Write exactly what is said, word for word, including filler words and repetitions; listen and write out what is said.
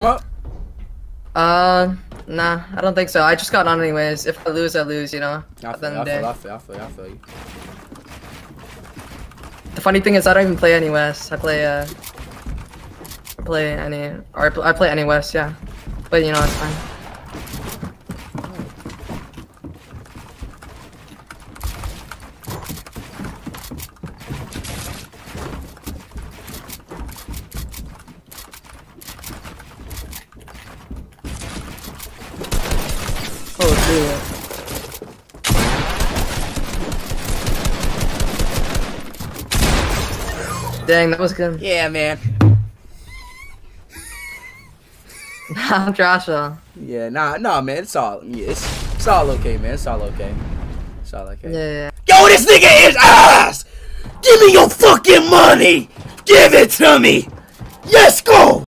Huh? Uh, nah, I don't think so. I just got on anyways. If I lose, I lose, you know? I At the feel, end of the I day. feel, I feel, I feel, I feel you. The funny thing is, I don't even play any West. I play, uh... I play any... Or I, pl I play any West, yeah. But, you know, it's fine. Oh, dude. Dang, that was good. Yeah, man. I'm Joshua. Yeah, nah, nah, man. It's all, yeah, it's, it's all okay, man. It's all okay. It's all okay. Yeah, yeah. Yo, this nigga is ass! Give me your fucking money! Give it to me! Yes, go!